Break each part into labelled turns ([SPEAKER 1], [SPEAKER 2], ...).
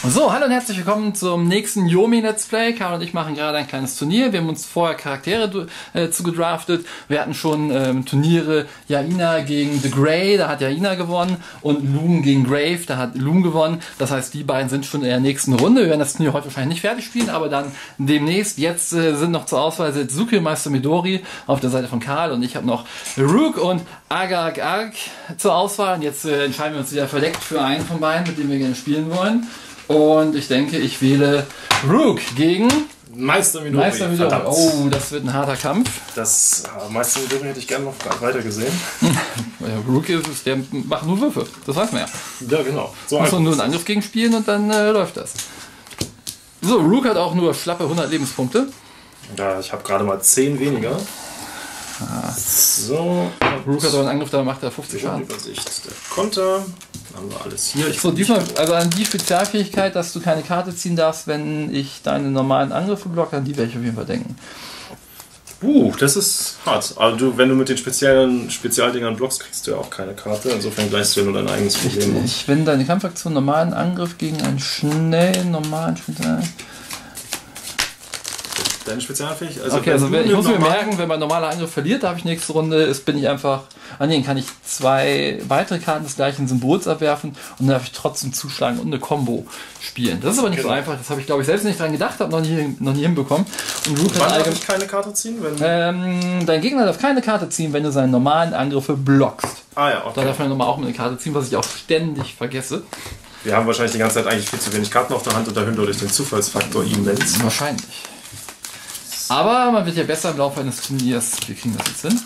[SPEAKER 1] So, hallo und herzlich willkommen zum nächsten Yomi Let's Play. Karl und ich machen gerade ein kleines Turnier. Wir haben uns vorher Charaktere zugedraftet. Wir hatten schon Turniere Jaina gegen The Grey, da hat Jaina gewonnen, und Loom gegen Grave, da hat Loom gewonnen. Das heißt, die beiden sind schon in der nächsten Runde. Wir werden das Turnier heute wahrscheinlich nicht fertig spielen, aber dann demnächst. Jetzt sind noch zur Auswahl Setsuki und Meister Midori auf der Seite von Karl, und ich habe noch Rook und Agag zur Auswahl. Und jetzt entscheiden wir uns wieder verdeckt für einen von beiden, mit dem wir gerne spielen wollen. Und ich denke, ich wähle Rook gegen
[SPEAKER 2] Meister Midori.
[SPEAKER 1] Oh, das wird ein harter Kampf.
[SPEAKER 2] Das Meister Midori hätte ich gerne noch weiter gesehen.
[SPEAKER 1] Ja, Rook ist, der macht nur Würfe. Das weiß man ja.
[SPEAKER 2] Ja, genau. So
[SPEAKER 1] muss man nur einen Angriff gegen spielen und dann läuft das. So, Rook hat auch nur schlappe 100 Lebenspunkte.
[SPEAKER 2] Ja, ich habe gerade mal 10 weniger. So.
[SPEAKER 1] Rook hat auch einen Angriff, da macht er 50 Schaden.
[SPEAKER 2] Übersicht. Der Konter. Haben wir alles hier.
[SPEAKER 1] So, diesmal, also an die Spezialfähigkeit, dass du keine Karte ziehen darfst, wenn ich deine normalen Angriffe blocke, an die werde ich auf jeden Fall denken.
[SPEAKER 2] Das ist hart. Aber wenn du mit den Spezialdingern blockst, kriegst du ja auch keine Karte. Insofern gleichst du ja nur dein eigenes Problem.
[SPEAKER 1] Wenn deine Kampfaktion normalen Angriff gegen einen schnellen, normalen
[SPEAKER 2] Deine Spezialfähigkeit?
[SPEAKER 1] Also okay, also ich muss mir merken, wenn mein normaler Angriff verliert, darf ich nächste Runde, bin ich einfach... kann ich 2 weitere Karten des gleichen Symbols abwerfen und dann darf ich trotzdem zuschlagen und eine Combo spielen. Das ist aber nicht so einfach, das habe ich glaube ich selbst nicht dran gedacht, habe noch nie hinbekommen. Und Rook
[SPEAKER 2] wann darf ich keine Karte ziehen?
[SPEAKER 1] Dein Gegner darf keine Karte ziehen, wenn du seine normalen Angriffe blockst.
[SPEAKER 2] Ah ja, okay.
[SPEAKER 1] Da darf man nochmal auch eine Karte ziehen, was ich auch ständig vergesse.
[SPEAKER 2] Wir haben wahrscheinlich die ganze Zeit eigentlich viel zu wenig Karten auf der Hand und erhöhen dadurch den Zufallsfaktor immens.
[SPEAKER 1] Wahrscheinlich. Aber man wird ja besser im Laufe eines Turniers. Wir kriegen das jetzt hin.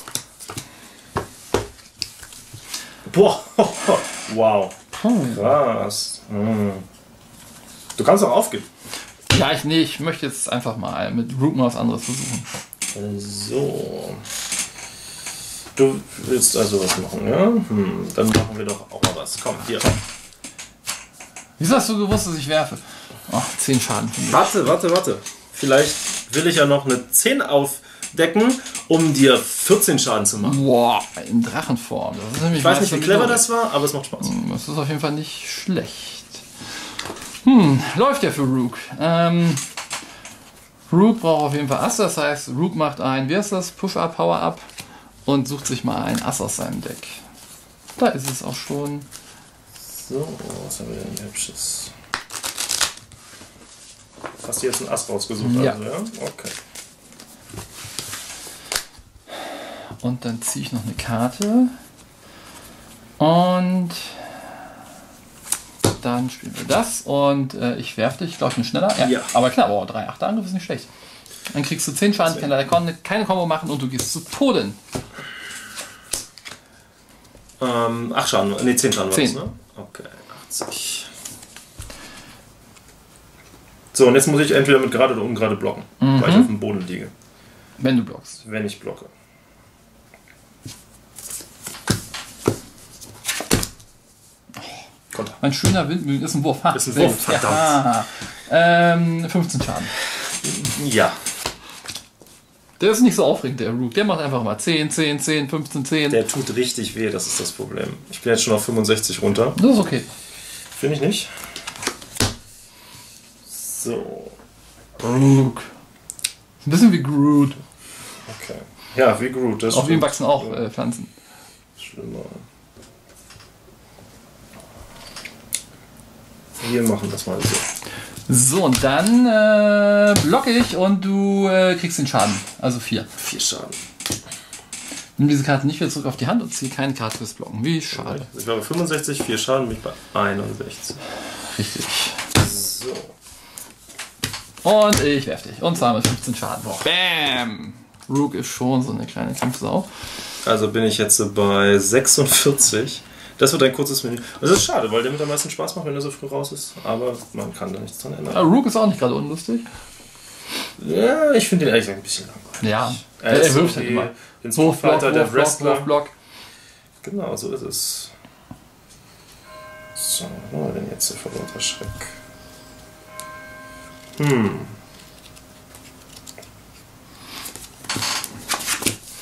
[SPEAKER 2] Boah, wow. Krass. Du kannst auch aufgeben.
[SPEAKER 1] Ja, ich möchte jetzt einfach mal mit Rook mal was anderes versuchen.
[SPEAKER 2] So. Du willst also was machen, ja? Dann machen wir doch auch mal was. Komm, hier.
[SPEAKER 1] Wieso hast du gewusst, dass ich werfe? Ach, 10 Schaden.
[SPEAKER 2] Warte. Vielleicht will ich ja noch eine 10 aufdecken, um dir 14 Schaden zu machen.
[SPEAKER 1] Boah, in Drachenform. Das ist nämlich,
[SPEAKER 2] ich weiß nicht, wie clever das war, aber es macht Spaß.
[SPEAKER 1] Das ist auf jeden Fall nicht schlecht. Läuft ja für Rook. Rook braucht auf jeden Fall Ass, das heißt, Rook macht ein, wie heißt das, Push-Up, Power-Up und sucht sich mal ein Ass aus seinem Deck. Da ist es auch schon.
[SPEAKER 2] So, was haben wir denn hübsches? Hast du jetzt einen Ass rausgesucht?
[SPEAKER 1] Ja.
[SPEAKER 2] Also, ja? Okay.
[SPEAKER 1] Und dann ziehe ich noch eine Karte. Und dann spielen wir das. Und ich werfe dich, glaube ich, schneller. Ja. Aber klar, 3-8 Angriff ist nicht schlecht. Dann kriegst du 10 Schaden, kann leider keine Kombo machen und du gehst zu Tode.
[SPEAKER 2] 8 Schaden, ne 10 Schaden war
[SPEAKER 1] 10.
[SPEAKER 2] das, ne? Okay, 80. So, und jetzt muss ich entweder mit gerade oder ungerade blocken, weil ich auf dem Boden liege.
[SPEAKER 1] Wenn du blockst.
[SPEAKER 2] Wenn ich blocke. Konter.
[SPEAKER 1] Ein schöner Windmühlen ist ein Wurf.
[SPEAKER 2] Ist ein Wurf, verdammt.
[SPEAKER 1] Ja. 15 Schaden.
[SPEAKER 2] Ja.
[SPEAKER 1] Der ist nicht so aufregend, der Rook. Der macht einfach mal 10, 10, 10, 15, 10.
[SPEAKER 2] Der tut richtig weh, das ist das Problem. Ich bin jetzt schon auf 65 runter.
[SPEAKER 1] Das ist okay.
[SPEAKER 2] Finde ich nicht. So.
[SPEAKER 1] Rook. Ein bisschen wie Groot.
[SPEAKER 2] Okay. Ja, wie Groot. Das
[SPEAKER 1] auf ihm wachsen auch Pflanzen.
[SPEAKER 2] Schlimmer. Wir machen das mal so.
[SPEAKER 1] So, und dann blocke ich und du kriegst den Schaden. Also 4.
[SPEAKER 2] 4 Schaden.
[SPEAKER 1] Nimm diese Karte nicht wieder zurück auf die Hand und ziehe keine Karte fürs Blocken. Wie schade.
[SPEAKER 2] Ich war bei 65, 4 Schaden, bin ich bei 61.
[SPEAKER 1] Richtig.
[SPEAKER 2] So.
[SPEAKER 1] Und ich werfe dich. Und zwar mit 15 Schaden. Bam! Rook ist schon so eine kleine Kampfsau.
[SPEAKER 2] Also bin ich jetzt bei 46. Das wird ein kurzes Menü. Das ist schade, weil der mit am meisten Spaß macht, wenn er so früh raus ist. Aber man kann da nichts dran ändern.
[SPEAKER 1] Aber Rook ist auch nicht gerade unlustig.
[SPEAKER 2] Ja, ich finde den ehrlich gesagt ein bisschen langweilig.
[SPEAKER 1] Ja,
[SPEAKER 2] er
[SPEAKER 1] wirft halt immer.
[SPEAKER 2] Den Fighter, der Wrestler.
[SPEAKER 1] Block.
[SPEAKER 2] Genau, so ist es. So, was haben wir denn jetzt hier für lauter Schreck?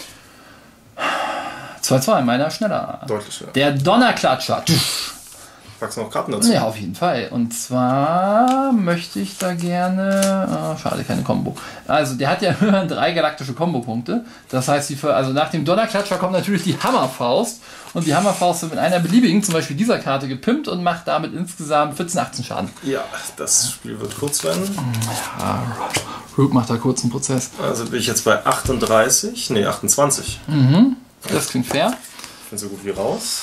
[SPEAKER 1] 2-2, meiner schneller.
[SPEAKER 2] Deutlich schneller.
[SPEAKER 1] Der Donnerklatscher.
[SPEAKER 2] Packst du noch Karten dazu?
[SPEAKER 1] Ja, auf jeden Fall. Und zwar möchte ich da gerne... schade, keine Combo. Also, der hat ja immer 3 galaktische Combo-Punkte. Das heißt, also nach dem Donnerklatscher kommt natürlich die Hammerfaust. Und die Hammerfaust wird mit einer beliebigen, zum Beispiel dieser Karte, gepimpt und macht damit insgesamt 14, 18 Schaden.
[SPEAKER 2] Ja, das Spiel wird kurz werden.
[SPEAKER 1] Ja, Rook macht da kurz einen Prozess.
[SPEAKER 2] Also bin ich jetzt bei 28. Nee, 28.
[SPEAKER 1] Das klingt fair.
[SPEAKER 2] Ich bin so gut wie raus.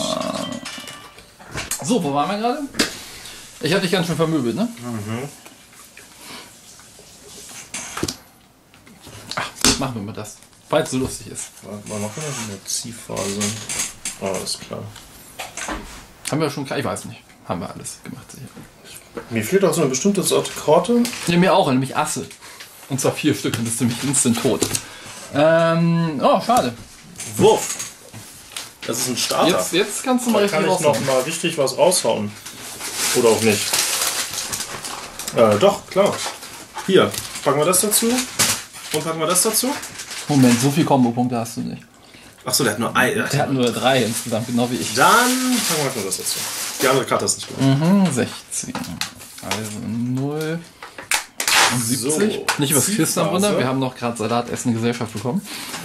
[SPEAKER 1] So, wo waren wir gerade? Ich habe dich ganz schön vermöbelt, ne? Ach, machen wir mal das. Falls es so lustig ist.
[SPEAKER 2] Mal noch eine Ziehphase. Alles klar.
[SPEAKER 1] Haben wir schon, ich weiß nicht. Haben wir alles gemacht, sicher.
[SPEAKER 2] Mir fehlt auch so eine bestimmte Sorte Karte.
[SPEAKER 1] Ja, mir auch, nämlich Asse. Und zwar 4 Stück und das ist nämlich instant tot. Schade.
[SPEAKER 2] Wurf. Das ist ein Starter.
[SPEAKER 1] Jetzt kannst du mal
[SPEAKER 2] Da
[SPEAKER 1] richtig
[SPEAKER 2] kann ich
[SPEAKER 1] raushauen.
[SPEAKER 2] noch mal richtig was raushauen. Oder auch nicht. Doch, klar. Hier, packen wir das dazu. Und packen wir das dazu.
[SPEAKER 1] Moment, so viele Kombo-Punkte hast du nicht.
[SPEAKER 2] Achso, der hat nur ein.
[SPEAKER 1] Der hat nur 3 insgesamt, genau wie ich.
[SPEAKER 2] Dann packen wir nur das dazu. Die andere Karte ist nicht gut.
[SPEAKER 1] 16. Also 0 und 70.
[SPEAKER 2] So,
[SPEAKER 1] Nicht übers Küsten am Wunder,
[SPEAKER 2] Ziehphase.
[SPEAKER 1] wir haben noch gerade Salat, Essen, Gesellschaft bekommen.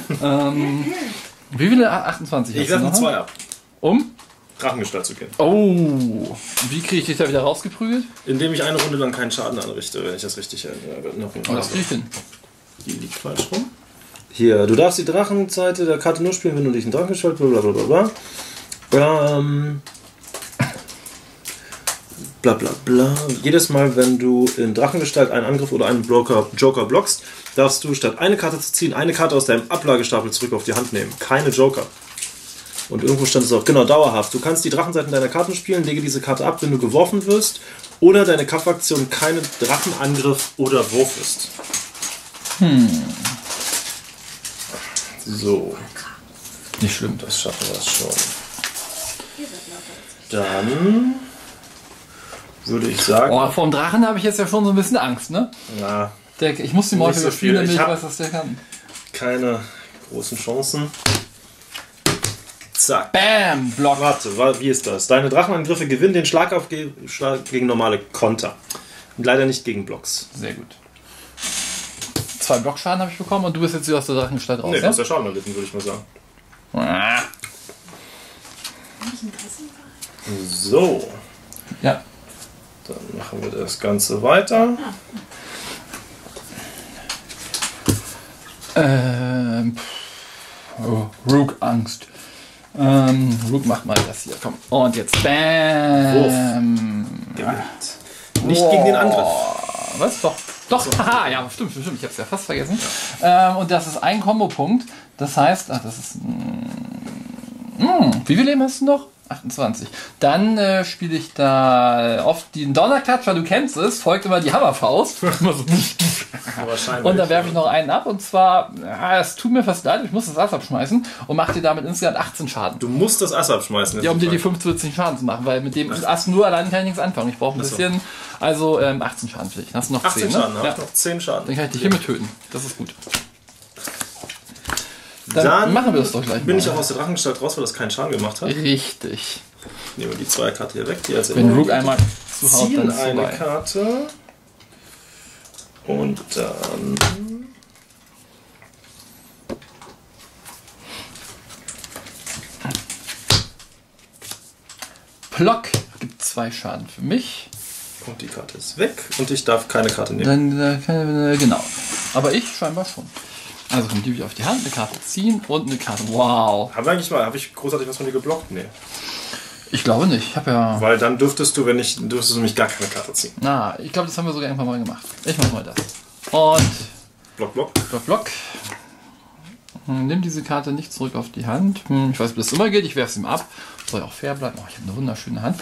[SPEAKER 1] Wie viele? 28
[SPEAKER 2] Ich
[SPEAKER 1] hast du
[SPEAKER 2] werfe
[SPEAKER 1] noch?
[SPEAKER 2] 2 ab.
[SPEAKER 1] Um?
[SPEAKER 2] Drachengestalt zu gehen.
[SPEAKER 1] Oh. Wie kriege ich dich da wieder rausgeprügelt?
[SPEAKER 2] Indem ich eine Runde lang keinen Schaden anrichte, wenn ich das richtig erinnere.
[SPEAKER 1] Oh, das kriege ich hin.
[SPEAKER 2] Die liegt falsch rum. Hier, du darfst die Drachenseite der Karte nur spielen, wenn du dich in Drachengestalt, blablabla. Bla bla bla. Jedes Mal, wenn du in Drachengestalt einen Angriff oder einen Joker blockst, darfst du statt eine Karte zu ziehen, eine Karte aus deinem Ablagestapel zurück auf die Hand nehmen. Keine Joker. Und irgendwo stand es auch, genau, dauerhaft. Du kannst die Drachenseiten deiner Karten spielen, lege diese Karte ab, wenn du geworfen wirst, oder deine Kampfaktion keine Drachenangriff oder Wurf ist. So,
[SPEAKER 1] Nicht schlimm.
[SPEAKER 2] das schaffen wir schon. Dann würde ich sagen,
[SPEAKER 1] Oh, vor dem Drachen habe ich jetzt ja schon so ein bisschen Angst, ne?
[SPEAKER 2] na,
[SPEAKER 1] Ich muss die Morphe
[SPEAKER 2] so
[SPEAKER 1] spielen,
[SPEAKER 2] viel.
[SPEAKER 1] damit
[SPEAKER 2] Ich
[SPEAKER 1] ich
[SPEAKER 2] hab-
[SPEAKER 1] weiß, was der kann.
[SPEAKER 2] keine großen Chancen. Zack.
[SPEAKER 1] Bam! Block.
[SPEAKER 2] Warte, wie ist das? Deine Drachenangriffe gewinnen den Schlag gegen normale Konter. Und leider nicht gegen Blocks.
[SPEAKER 1] Sehr gut. 2 Blockschaden habe ich bekommen und du bist jetzt wieder aus der Drachengestalt raus,
[SPEAKER 2] Nee, du
[SPEAKER 1] ja?
[SPEAKER 2] hast ja Schaden erlitten, würde ich mal sagen.
[SPEAKER 1] Ah.
[SPEAKER 2] So,
[SPEAKER 1] Ja.
[SPEAKER 2] dann machen wir das Ganze weiter.
[SPEAKER 1] Rook Angst. Rook macht mal das hier, komm. Und jetzt bam.
[SPEAKER 2] Gewinnt. Nicht gegen den Angriff.
[SPEAKER 1] Was? Doch, haha, ja, stimmt. Ich hab's ja fast vergessen. Und das ist ein Kombopunkt. Das heißt, das ist. Wie viel Leben hast du noch? 28. Dann spiele ich da oft den Donnerklatscher, du kennst es, folgt immer die Hammerfaust. Immer so.
[SPEAKER 2] Wahrscheinlich.
[SPEAKER 1] Und dann werfe ich noch einen ab und zwar, es tut mir fast leid, ich muss das Ass abschmeißen und mache dir damit insgesamt 18 Schaden.
[SPEAKER 2] Du musst das Ass abschmeißen.
[SPEAKER 1] Ja, um dir die 15 Schaden zu machen, weil mit dem Ass nur allein kann ich nichts anfangen. Ich brauche ein bisschen, also 18 Schaden für dich. Dann hast du noch
[SPEAKER 2] 18
[SPEAKER 1] 10,
[SPEAKER 2] Schaden,
[SPEAKER 1] ne?
[SPEAKER 2] habe
[SPEAKER 1] Ja.
[SPEAKER 2] ich noch 10 Schaden.
[SPEAKER 1] Dann kann ich dich hiermit töten. Das ist gut. Dann machen wir das doch gleich
[SPEAKER 2] Bin
[SPEAKER 1] mal.
[SPEAKER 2] ich auch aus der Drachengestalt raus, weil das keinen Schaden gemacht hat.
[SPEAKER 1] Richtig.
[SPEAKER 2] Nehmen wir die Zweierkarte hier weg. Die als
[SPEAKER 1] Wenn Rook einmal zuhaut,
[SPEAKER 2] ziehen
[SPEAKER 1] dann ist
[SPEAKER 2] eine
[SPEAKER 1] vorbei.
[SPEAKER 2] Karte. Und dann...
[SPEAKER 1] Plock gibt 2 Schaden für mich.
[SPEAKER 2] Und die Karte ist weg. Und ich darf keine Karte nehmen.
[SPEAKER 1] Dann, genau. Aber ich scheinbar schon. Also kommt die auf die Hand, eine Karte ziehen und eine Karte. Wow.
[SPEAKER 2] Habe ich großartig was von dir geblockt? Nee.
[SPEAKER 1] Ich glaube nicht. Ich habe ja...
[SPEAKER 2] Weil dann dürftest du nämlich gar keine Karte ziehen.
[SPEAKER 1] Na, ich glaube, das haben wir sogar irgendwann mal gemacht. Ich mach mal das. Und
[SPEAKER 2] Block, Block.
[SPEAKER 1] Block. Nimm diese Karte nicht zurück auf die Hand. Ich weiß, wie das immer geht. Ich werfe es ihm ab. Soll ja auch fair bleiben. Oh, ich habe eine wunderschöne Hand.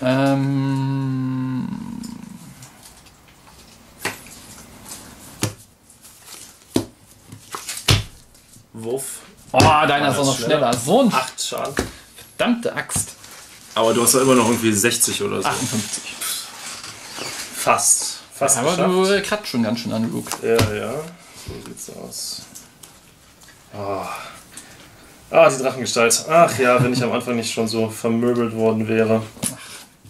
[SPEAKER 2] Wurf.
[SPEAKER 1] Oh, deiner ist auch noch schneller. So ein
[SPEAKER 2] 8 Schaden.
[SPEAKER 1] verdammte Axt.
[SPEAKER 2] Aber du hast ja immer noch irgendwie 60 oder so.
[SPEAKER 1] 58.
[SPEAKER 2] Fast. Fast
[SPEAKER 1] Aber
[SPEAKER 2] geschafft.
[SPEAKER 1] du kratzt schon ganz schön an, Luke.
[SPEAKER 2] Ja. So sieht's aus. Die Drachengestalt. Ach ja, wenn ich am Anfang nicht schon so vermöbelt worden wäre.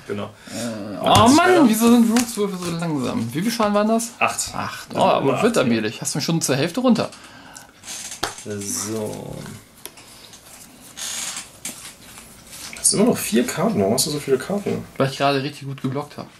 [SPEAKER 2] Genau.
[SPEAKER 1] Oh Mann, wieso sind Rooks Würfel so langsam? Wie viel Schaden waren das?
[SPEAKER 2] 8.
[SPEAKER 1] 8. Oh, aber wird allmählich. Hast du schon zur Hälfte runter.
[SPEAKER 2] So. Das sind immer noch 4 Karten. Warum hast du so viele Karten?
[SPEAKER 1] Weil ich gerade richtig gut geblockt habe.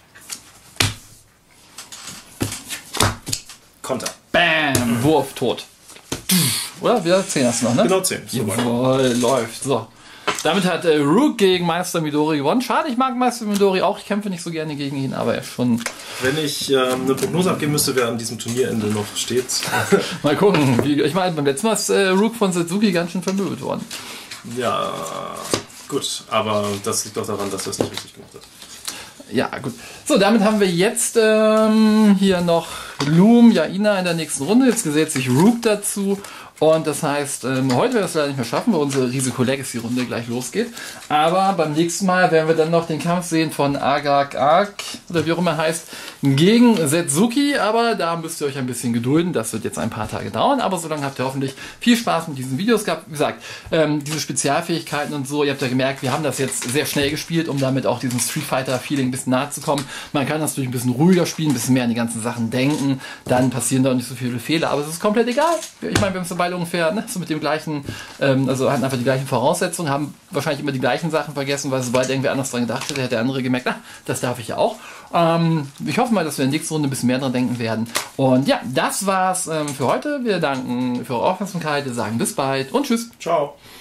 [SPEAKER 2] Konter.
[SPEAKER 1] Bam! Wurf, tot. Oder? Wieder 10 hast du noch, ne?
[SPEAKER 2] Genau 10.
[SPEAKER 1] Jawohl, läuft. So. Damit hat Rook gegen Meister Midori gewonnen. Schade, ich mag Meister Midori auch. Ich kämpfe nicht so gerne gegen ihn, aber er ist schon...
[SPEAKER 2] Wenn ich eine Prognose abgeben müsste, wer an diesem Turnierende noch steht.
[SPEAKER 1] Mal gucken. Ich meine, beim letzten Mal ist Rook von Setsuki ganz schön vermöbelt worden.
[SPEAKER 2] Ja, gut. Aber das liegt doch daran, dass er es nicht richtig gemacht hat.
[SPEAKER 1] Ja, gut. So, damit haben wir jetzt hier noch Loom, Jaina in der nächsten Runde. Jetzt gesellt sich Rook dazu. Und das heißt, heute werden wir es leider nicht mehr schaffen, weil unsere Risiko-Legacy-Runde gleich losgeht. Aber beim nächsten Mal werden wir dann noch den Kampf sehen von Agak oder wie auch immer heißt, gegen Setsuki. Aber da müsst ihr euch ein bisschen gedulden. Das wird jetzt ein paar Tage dauern. Aber solange habt ihr hoffentlich viel Spaß mit diesen Videos gehabt. Wie gesagt, diese Spezialfähigkeiten und so, ihr habt ja gemerkt, wir haben das jetzt sehr schnell gespielt, um damit auch diesem Street Fighter-Feeling ein bisschen nahe zu kommen. Man kann das natürlich ein bisschen ruhiger spielen, ein bisschen mehr an die ganzen Sachen denken. Dann passieren da auch nicht so viele Fehler. Aber es ist komplett egal. Ich meine, wir haben es dabei ungefähr so mit dem gleichen, also hatten einfach die gleichen Voraussetzungen, haben wahrscheinlich immer die gleichen Sachen vergessen, weil sobald irgendwer anders dran gedacht hätte, hätte der andere gemerkt, das darf ich ja auch. Ich hoffe mal, dass wir in der nächsten Runde ein bisschen mehr dran denken werden. Und ja, das war's für heute. Wir danken für eure Aufmerksamkeit. Wir sagen bis bald und tschüss.
[SPEAKER 2] Ciao.